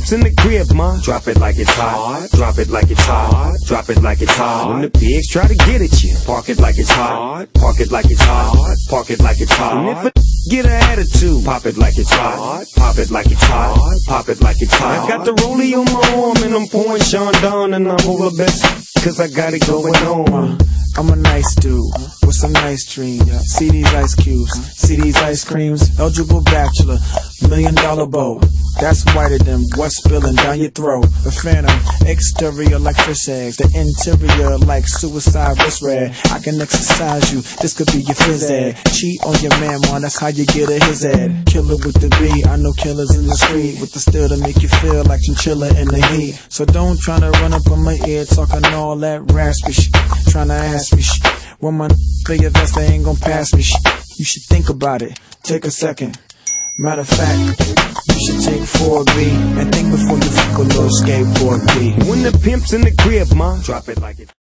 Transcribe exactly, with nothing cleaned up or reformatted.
pimp's in the crib, ma, drop it like it's hot. Drop it like it's hot. Drop it like it's hot. When the pigs try to get at you, park it like it's hot. Park it like it's hot. Park it like it's hot. And if a get an attitude, pop it like it's hot. Pop it like it's hot. Pop it like it's hot. I got the rollie on my arm and I'm pouring Sean Don and I'm over best cause I got it going on. I'm a nice dude with some nice dreams. See these ice cubes, see these ice creams. Eligible bachelor, million dollar bow. That's whiter than what's spilling down your throat. The phantom, exterior like fish eggs, the interior like suicide wrist red. I can exercise you, this could be your phys ed. Cheat on your man, man, that's how you get a his ed. Killer with the B, I know killers in the street with the steel to make you feel like chinchilla in the heat. So don't tryna run up on my ear talking all that raspy shit, tryna ask me shit. When my play your vest, they ain't gon' pass me shit. You should think about it, take a second. Matter of fact, you should take four B and think before you fuck a little skateboard B. When the pimp's in the crib, ma, drop it like it